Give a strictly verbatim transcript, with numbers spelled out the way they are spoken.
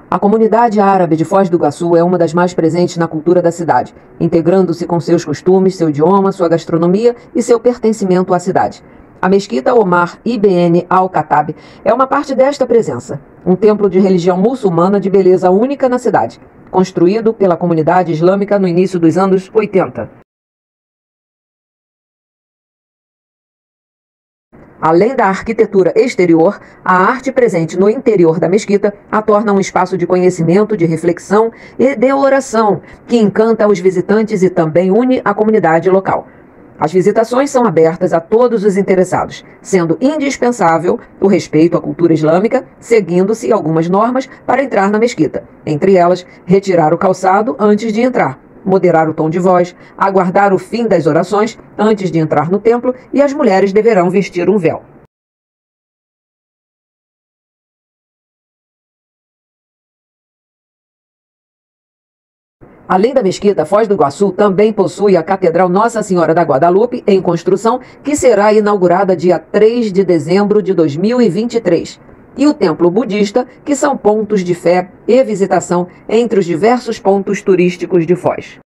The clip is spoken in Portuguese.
A comunidade árabe de Foz do Iguaçu é uma das mais presentes na cultura da cidade, integrando-se com seus costumes, seu idioma, sua gastronomia e seu pertencimento à cidade. A mesquita Omar Ibn al-Khattab é uma parte desta presença, um templo de religião muçulmana de beleza única na cidade, construído pela comunidade islâmica no início dos anos oitenta. Além da arquitetura exterior, a arte presente no interior da mesquita a torna um espaço de conhecimento, de reflexão e de oração, que encanta os visitantes e também une a comunidade local. As visitações são abertas a todos os interessados, sendo indispensável o respeito à cultura islâmica, seguindo-se algumas normas para entrar na mesquita, entre elas, retirar o calçado antes de entrar, moderar o tom de voz, aguardar o fim das orações antes de entrar no templo e as mulheres deverão vestir um véu. Além da mesquita, Foz do Iguaçu também possui a Catedral Nossa Senhora da Guadalupe, em construção, que será inaugurada dia três de dezembro de dois mil e vinte e três. E o templo budista, que são pontos de fé e visitação entre os diversos pontos turísticos de Foz.